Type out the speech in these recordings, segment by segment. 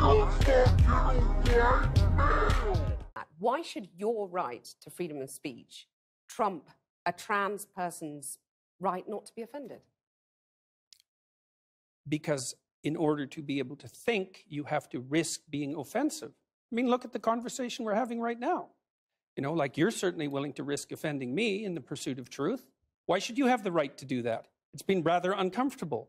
Why should your right to freedom of speech trump a trans person's right not to be offended? Because in order to be able to think, you have to risk being offensive. I mean, look at the conversation we're having right now. You know, like you're certainly willing to risk offending me in the pursuit of truth. Why should you have the right to do that? It's been rather uncomfortable.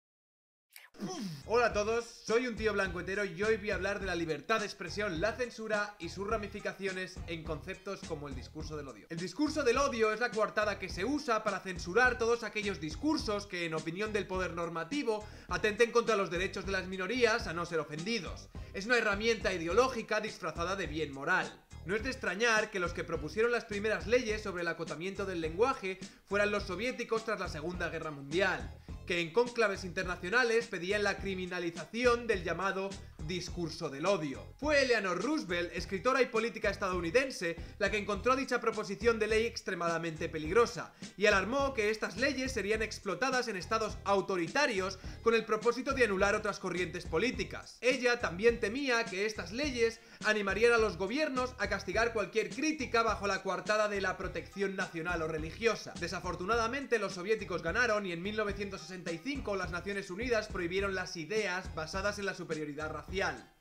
Hola a todos, soy un tío blanco hetero y hoy voy a hablar de la libertad de expresión, la censura y sus ramificaciones en conceptos como el discurso del odio. El discurso del odio es la coartada que se usa para censurar todos aquellos discursos que, en opinión del poder normativo, atenten contra los derechos de las minorías a no ser ofendidos. Es una herramienta ideológica disfrazada de bien moral. No es de extrañar que los que propusieron las primeras leyes sobre el acotamiento del lenguaje fueran los soviéticos tras la Segunda Guerra Mundial, que en cónclaves internacionales pedían la criminalización del llamado discurso del odio. Fue Eleanor Roosevelt, escritora y política estadounidense, la que encontró dicha proposición de ley extremadamente peligrosa y alarmó que estas leyes serían explotadas en estados autoritarios con el propósito de anular otras corrientes políticas. Ella también temía que estas leyes animarían a los gobiernos a castigar cualquier crítica bajo la coartada de la protección nacional o religiosa. Desafortunadamente los soviéticos ganaron y en 1965 las Naciones Unidas prohibieron las ideas basadas en la superioridad racial.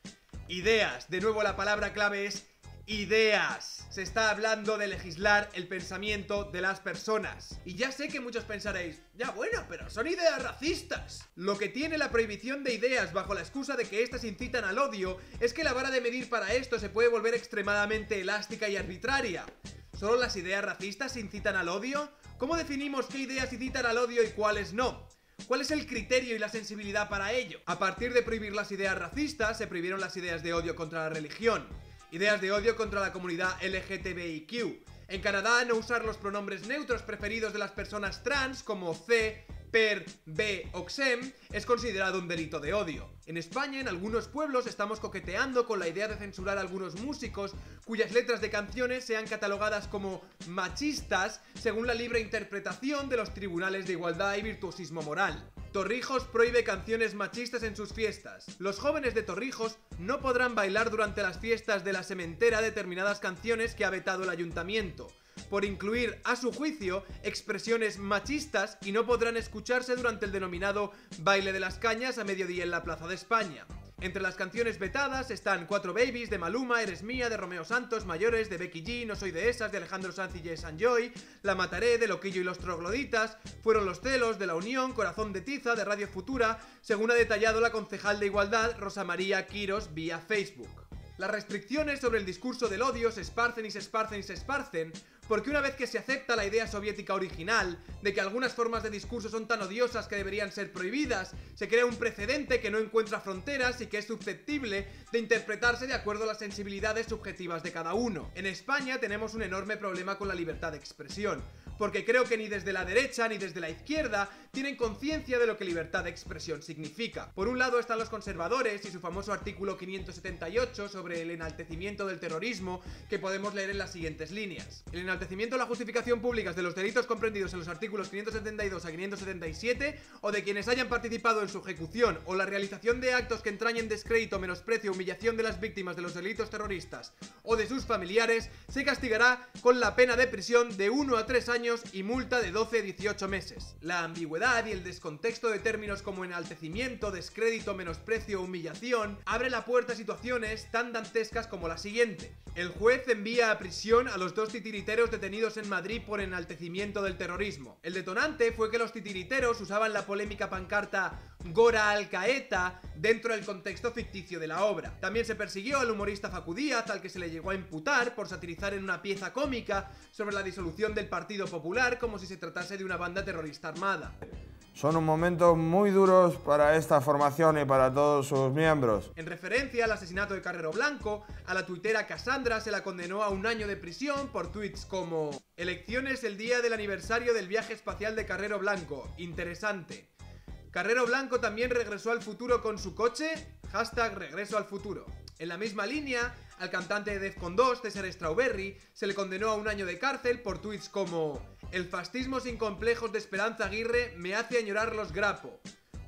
Ideas, de nuevo la palabra clave es ideas. Se está hablando de legislar el pensamiento de las personas. Y ya sé que muchos pensaréis, ya bueno, pero son ideas racistas. Lo que tiene la prohibición de ideas bajo la excusa de que éstas incitan al odio es que la vara de medir para esto se puede volver extremadamente elástica y arbitraria. ¿Solo las ideas racistas incitan al odio? ¿Cómo definimos qué ideas incitan al odio y cuáles no? ¿Cuál es el criterio y la sensibilidad para ello? A partir de prohibir las ideas racistas, se prohibieron las ideas de odio contra la religión, ideas de odio contra la comunidad LGTBIQ. En Canadá, no usar los pronombres neutros preferidos de las personas trans como C, per, be o xem es considerado un delito de odio. En España, en algunos pueblos, estamos coqueteando con la idea de censurar a algunos músicos cuyas letras de canciones sean catalogadas como machistas según la libre interpretación de los tribunales de igualdad y virtuosismo moral. Torrijos prohíbe canciones machistas en sus fiestas. Los jóvenes de Torrijos no podrán bailar durante las fiestas de la Sementera determinadas canciones que ha vetado el ayuntamiento, por incluir, a su juicio, expresiones machistas, y no podrán escucharse durante el denominado Baile de las Cañas a mediodía en la Plaza de España. Entre las canciones vetadas están Cuatro Babies de Maluma, Eres Mía de Romeo Santos, Mayores de Becky G, No Soy de Esas de Alejandro Sanz y Jess and Joy, La Mataré de Loquillo y los Trogloditas, Fueron los Celos de La Unión, Corazón de Tiza de Radio Futura, según ha detallado la concejal de Igualdad Rosa María Quirós vía Facebook. Las restricciones sobre el discurso del odio se esparcen y se esparcen y se esparcen porque una vez que se acepta la idea soviética original de que algunas formas de discurso son tan odiosas que deberían ser prohibidas, se crea un precedente que no encuentra fronteras y que es susceptible de interpretarse de acuerdo a las sensibilidades subjetivas de cada uno. En España tenemos un enorme problema con la libertad de expresión, porque creo que ni desde la derecha ni desde la izquierda tienen conciencia de lo que libertad de expresión significa. Por un lado están los conservadores y su famoso artículo 578 sobre el enaltecimiento del terrorismo, que podemos leer en las siguientes líneas. El enaltecimiento o la justificación públicas de los delitos comprendidos en los artículos 572 a 577 o de quienes hayan participado en su ejecución o la realización de actos que entrañen descrédito, menosprecio o humillación de las víctimas de los delitos terroristas o de sus familiares se castigará con la pena de prisión de 1 a 3 años y multa de 12 a 18 meses. La ambigüedad y el descontexto de términos como enaltecimiento, descrédito, menosprecio o humillación abre la puerta a situaciones tan dantescas como la siguiente. El juez envía a prisión a los 2 titiriteros detenidos en Madrid por enaltecimiento del terrorismo. El detonante fue que los titiriteros usaban la polémica pancarta Gora al Qaeda dentro del contexto ficticio de la obra. También se persiguió al humorista Facu Díaz, al que se le llegó a imputar por satirizar en una pieza cómica sobre la disolución del Partido Popular como si se tratase de una banda terrorista armada. Son un momento muy duros para esta formación y para todos sus miembros. En referencia al asesinato de Carrero Blanco, a la tuitera Cassandra se la condenó a 1 año de prisión por tweets como: elecciones el día del aniversario del viaje espacial de Carrero Blanco, interesante. Carrero Blanco también regresó al futuro con su coche, #regreso al futuro. En la misma línea, al cantante de Defcon 2, César Strawberry, se le condenó a 1 año de cárcel por tweets como: el fascismo sin complejos de Esperanza Aguirre me hace añorar los Grapo.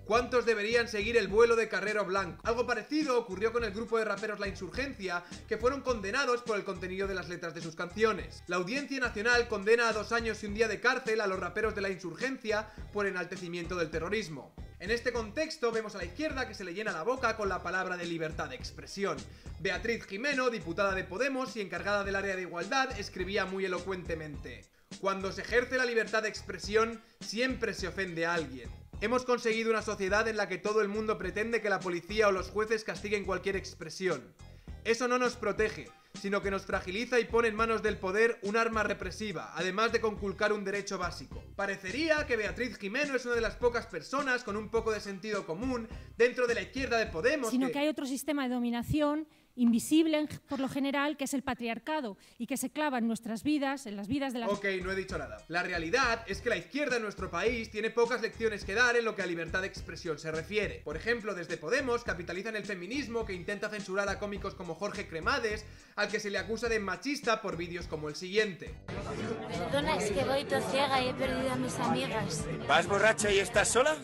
¿Cuántos deberían seguir el vuelo de Carrero Blanco? Algo parecido ocurrió con el grupo de raperos La Insurgencia, que fueron condenados por el contenido de las letras de sus canciones. La Audiencia Nacional condena a 2 años y 1 día de cárcel a los raperos de La Insurgencia por enaltecimiento del terrorismo. En este contexto vemos a la izquierda que se le llena la boca con la palabra de libertad de expresión. Beatriz Gimeno, diputada de Podemos y encargada del área de igualdad, escribía muy elocuentemente: cuando se ejerce la libertad de expresión, siempre se ofende a alguien. Hemos conseguido una sociedad en la que todo el mundo pretende que la policía o los jueces castiguen cualquier expresión. Eso no nos protege, sino que nos fragiliza y pone en manos del poder un arma represiva, además de conculcar un derecho básico. Parecería que Beatriz Gimeno es una de las pocas personas con un poco de sentido común dentro de la izquierda de Podemos. Sino que hay otro sistema de dominación invisible por lo general, que es el patriarcado, y que se clava en nuestras vidas, en las vidas de las... Ok, no he dicho nada. La realidad es que la izquierda en nuestro país tiene pocas lecciones que dar en lo que a libertad de expresión se refiere. Por ejemplo, desde Podemos capitalizan el feminismo, que intenta censurar a cómicos como Jorge Cremades, al que se le acusa de machista por vídeos como el siguiente. Perdona, es que voy ciega y he perdido a mis amigas. ¿Vas borracha y estás sola?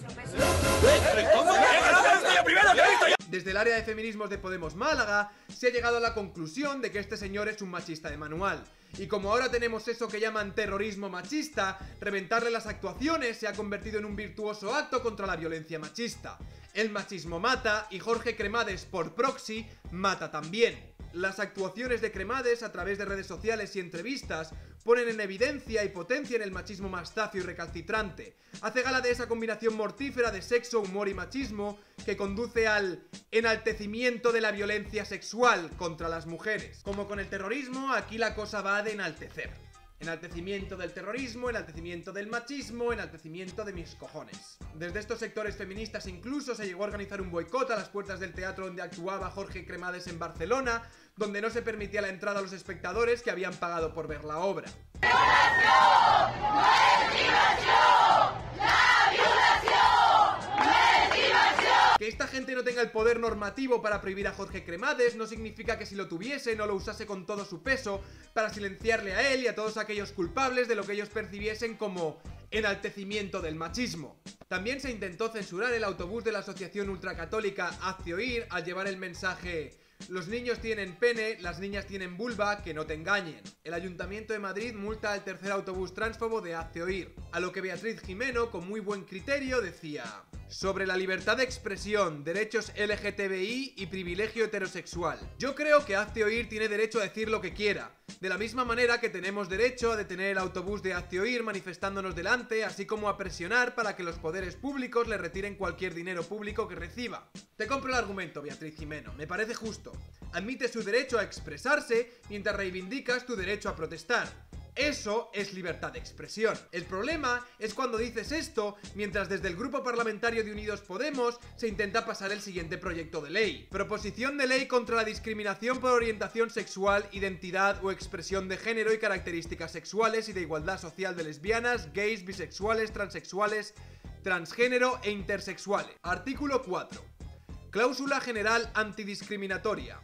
Desde el área de feminismos de Podemos Málaga se ha llegado a la conclusión de que este señor es un machista de manual. Y como ahora tenemos eso que llaman terrorismo machista, reventarle las actuaciones se ha convertido en un virtuoso acto contra la violencia machista. El machismo mata y Jorge Cremades por proxy mata también. Las actuaciones de Cremades a través de redes sociales y entrevistas ponen en evidencia y potencian el machismo más zafio y recalcitrante. Hace gala de esa combinación mortífera de sexo, humor y machismo que conduce al enaltecimiento de la violencia sexual contra las mujeres. Como con el terrorismo, aquí la cosa va de enaltecer. Enaltecimiento del terrorismo, enaltecimiento del machismo, enaltecimiento de mis cojones. Desde estos sectores feministas incluso se llegó a organizar un boicot a las puertas del teatro donde actuaba Jorge Cremades en Barcelona, donde no se permitía la entrada a los espectadores que habían pagado por ver la obra. ¡Violación! ¡No es diversión! ¡La violación! ¡No es diversión! Que esta gente no tenga el poder normativo para prohibir a Jorge Cremades no significa que si lo tuviese no lo usase con todo su peso para silenciarle a él y a todos aquellos culpables de lo que ellos percibiesen como enaltecimiento del machismo. También se intentó censurar el autobús de la asociación ultracatólica Hazte Oír al llevar el mensaje: los niños tienen pene, las niñas tienen vulva, que no te engañen. El Ayuntamiento de Madrid multa al tercer autobús transfobo de Hazte Oír. A lo que Beatriz Gimeno, con muy buen criterio, decía: sobre la libertad de expresión, derechos LGTBI y privilegio heterosexual. Yo creo que Hazte Oír tiene derecho a decir lo que quiera, de la misma manera que tenemos derecho a detener el autobús de Hazte Oír manifestándonos delante, así como a presionar para que los poderes públicos le retiren cualquier dinero público que reciba. Te compro el argumento, Beatriz Gimeno, me parece justo. Admite su derecho a expresarse mientras reivindicas tu derecho a protestar. Eso es libertad de expresión. El problema es cuando dices esto mientras desde el grupo parlamentario de Unidos Podemos se intenta pasar el siguiente proyecto de ley. Proposición de ley contra la discriminación por orientación sexual, identidad o expresión de género y características sexuales y de igualdad social de lesbianas, gays, bisexuales, transexuales, transgénero e intersexuales. Artículo 4. Cláusula general antidiscriminatoria.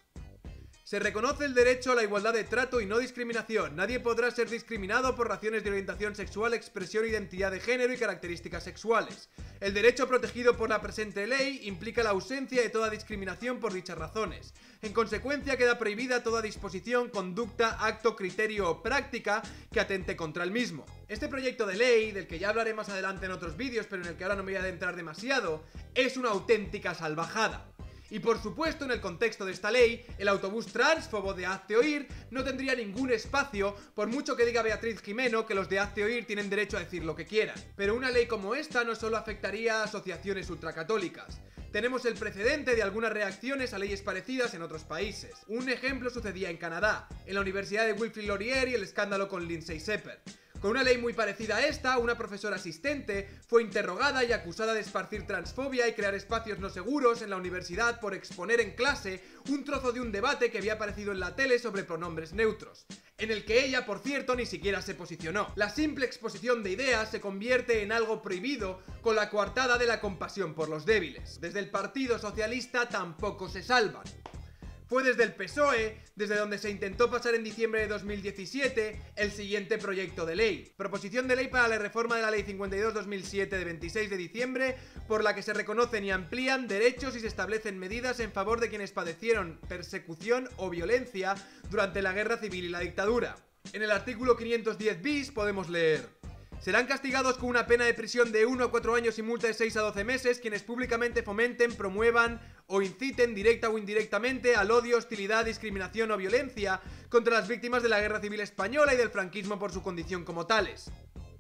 Se reconoce el derecho a la igualdad de trato y no discriminación. Nadie podrá ser discriminado por razones de orientación sexual, expresión, identidad de género y características sexuales. El derecho protegido por la presente ley implica la ausencia de toda discriminación por dichas razones. En consecuencia, queda prohibida toda disposición, conducta, acto, criterio o práctica que atente contra el mismo. Este proyecto de ley, del que ya hablaré más adelante en otros vídeos, pero en el que ahora no me voy a adentrar demasiado, es una auténtica salvajada. Y por supuesto, en el contexto de esta ley, el autobús transfobo de Hazte Oír no tendría ningún espacio, por mucho que diga Beatriz Gimeno que los de Hazte Oír tienen derecho a decir lo que quieran. Pero una ley como esta no solo afectaría a asociaciones ultracatólicas. Tenemos el precedente de algunas reacciones a leyes parecidas en otros países. Un ejemplo sucedía en Canadá, en la Universidad de Wilfrid Laurier y el escándalo con Lindsay Shepherd. Con una ley muy parecida a esta, una profesora asistente fue interrogada y acusada de esparcir transfobia y crear espacios no seguros en la universidad por exponer en clase un trozo de un debate que había aparecido en la tele sobre pronombres neutros, en el que ella, por cierto, ni siquiera se posicionó. La simple exposición de ideas se convierte en algo prohibido con la coartada de la compasión por los débiles. Desde el Partido Socialista tampoco se salvan. fue desde el PSOE, desde donde se intentó pasar en diciembre de 2017 el siguiente proyecto de ley. Proposición de ley para la reforma de la Ley 52/2007 de 26 de diciembre, por la que se reconocen y amplían derechos y se establecen medidas en favor de quienes padecieron persecución o violencia durante la guerra civil y la dictadura. En el artículo 510 bis podemos leer: serán castigados con una pena de prisión de 1 a 4 años y multa de 6 a 12 meses quienes públicamente fomenten, promuevan o inciten directa o indirectamente al odio, hostilidad, discriminación o violencia contra las víctimas de la Guerra Civil Española y del franquismo por su condición como tales.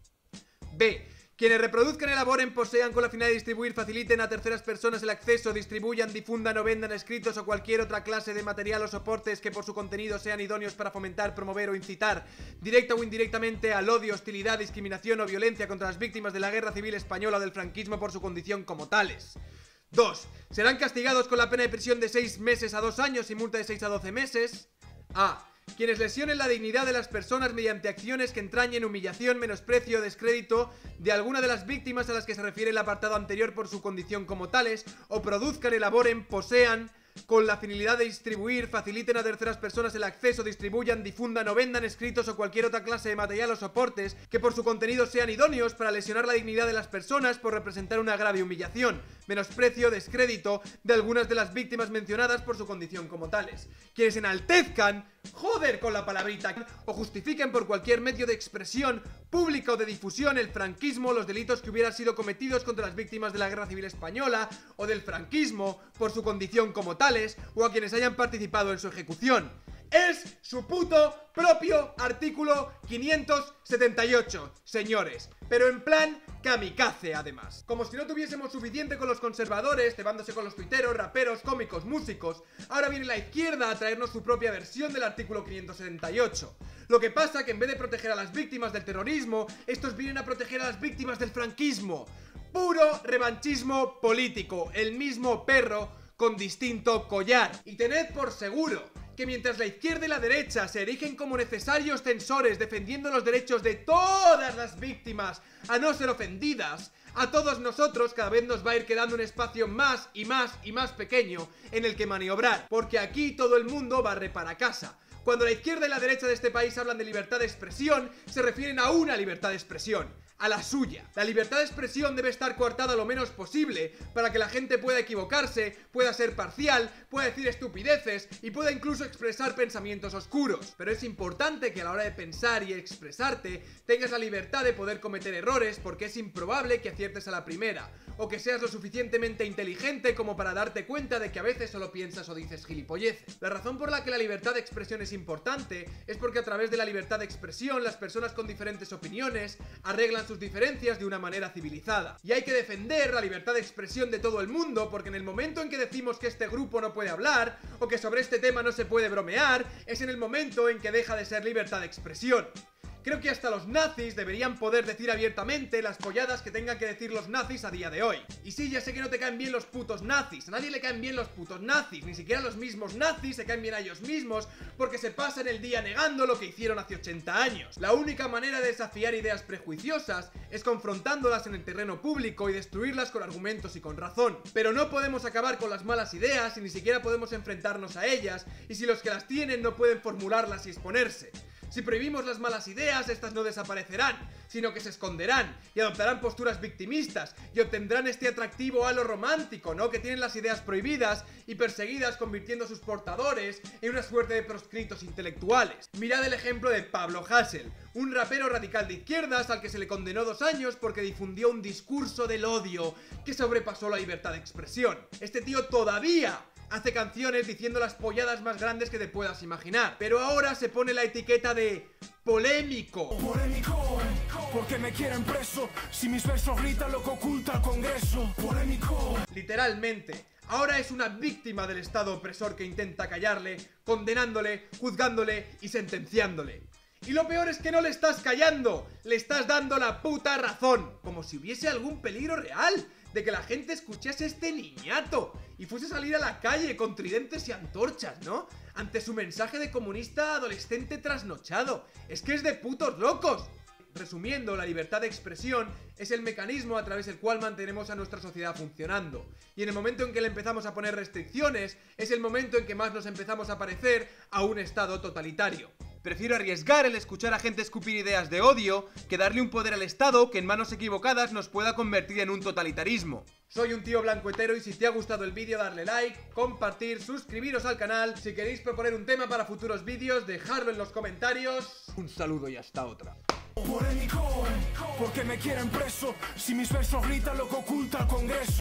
B. Quienes reproduzcan, elaboren, posean con la finalidad de distribuir, faciliten a terceras personas el acceso, distribuyan, difundan o vendan escritos o cualquier otra clase de material o soportes que por su contenido sean idóneos para fomentar, promover o incitar, directa o indirectamente, al odio, hostilidad, discriminación o violencia contra las víctimas de la Guerra Civil Española o del franquismo por su condición como tales. 2. Serán castigados con la pena de prisión de 6 meses a 2 años y multa de 6 a 12 meses. A. Quienes lesionen la dignidad de las personas mediante acciones que entrañen humillación, menosprecio o descrédito de alguna de las víctimas a las que se refiere el apartado anterior por su condición como tales, o produzcan, elaboren, posean, con la finalidad de distribuir, faciliten a terceras personas el acceso, distribuyan, difundan o vendan escritos o cualquier otra clase de material o soportes que por su contenido sean idóneos para lesionar la dignidad de las personas por representar una grave humillación, menosprecio, descrédito de algunas de las víctimas mencionadas por su condición como tales. Quienes enaltezcan, joder con la palabrita, o justifiquen por cualquier medio de expresión pública o de difusión el franquismo, los delitos que hubieran sido cometidos contra las víctimas de la Guerra Civil Española o del franquismo por su condición como tales, o a quienes hayan participado en su ejecución. Es su puto propio artículo 578, señores, pero en plan kamikaze además. Como si no tuviésemos suficiente con los conservadores, cebándose con los tuiteros, raperos, cómicos, músicos, ahora viene la izquierda a traernos su propia versión del artículo 578. Lo que pasa que en vez de proteger a las víctimas del terrorismo, estos vienen a proteger a las víctimas del franquismo. Puro revanchismo político, el mismo perro con distinto collar. Y tened por seguro que mientras la izquierda y la derecha se erigen como necesarios censores defendiendo los derechos de todas las víctimas a no ser ofendidas, a todos nosotros cada vez nos va a ir quedando un espacio más y más y más pequeño en el que maniobrar, porque aquí todo el mundo barre para casa. Cuando la izquierda y la derecha de este país hablan de libertad de expresión, se refieren a una libertad de expresión, a la suya. La libertad de expresión debe estar coartada lo menos posible para que la gente pueda equivocarse, pueda ser parcial, pueda decir estupideces y pueda incluso expresar pensamientos oscuros. Pero es importante que a la hora de pensar y expresarte tengas la libertad de poder cometer errores, porque es improbable que aciertes a la primera, o que seas lo suficientemente inteligente como para darte cuenta de que a veces solo piensas o dices gilipolleces. La razón por la que la libertad de expresión es importante es porque a través de la libertad de expresión las personas con diferentes opiniones arreglan sus diferencias de una manera civilizada. Y hay que defender la libertad de expresión de todo el mundo, porque en el momento en que decimos que este grupo no puede hablar o que sobre este tema no se puede bromear, es en el momento en que deja de ser libertad de expresión. Creo que hasta los nazis deberían poder decir abiertamente las polladas que tengan que decir los nazis a día de hoy. Y sí, ya sé que no te caen bien los putos nazis, a nadie le caen bien los putos nazis, ni siquiera los mismos nazis se caen bien a ellos mismos, porque se pasan el día negando lo que hicieron hace 80 años. La única manera de desafiar ideas prejuiciosas es confrontándolas en el terreno público y destruirlas con argumentos y con razón. Pero no podemos acabar con las malas ideas y ni siquiera podemos enfrentarnos a ellas, y si los que las tienen no pueden formularlas y exponerse. Si prohibimos las malas ideas, estas no desaparecerán, sino que se esconderán y adoptarán posturas victimistas y obtendrán este atractivo halo romántico, ¿no? Que tienen las ideas prohibidas y perseguidas, convirtiendo a sus portadores en una suerte de proscritos intelectuales. Mirad el ejemplo de Pablo Hasél, un rapero radical de izquierdas al que se le condenó 2 años porque difundió un discurso del odio que sobrepasó la libertad de expresión. Este tío todavía hace canciones diciendo las polladas más grandes que te puedas imaginar, pero ahora se pone la etiqueta de polémico. Polémico, porque me quieren preso, si mis versos gritan lo que oculta el Congreso. Polémico. Literalmente, ahora es una víctima del Estado opresor que intenta callarle, condenándole, juzgándole y sentenciándole. Y lo peor es que no le estás callando, le estás dando la puta razón, como si hubiese algún peligro real de que la gente escuchase este niñato y fuese a salir a la calle con tridentes y antorchas, ¿no? Ante su mensaje de comunista adolescente trasnochado. Es que es de putos locos. Resumiendo, la libertad de expresión es el mecanismo a través del cual mantenemos a nuestra sociedad funcionando. Y en el momento en que le empezamos a poner restricciones, es el momento en que más nos empezamos a parecer a un estado totalitario. Prefiero arriesgar el escuchar a gente escupir ideas de odio que darle un poder al Estado que en manos equivocadas nos pueda convertir en un totalitarismo. Soy un tío blanco hetero y si te ha gustado el vídeo darle like, compartir, suscribiros al canal. Si queréis proponer un tema para futuros vídeos, dejadlo en los comentarios. Un saludo y hasta otra. Polémico, porque me quieren preso. Si mis versos gritan lo que oculta el Congreso.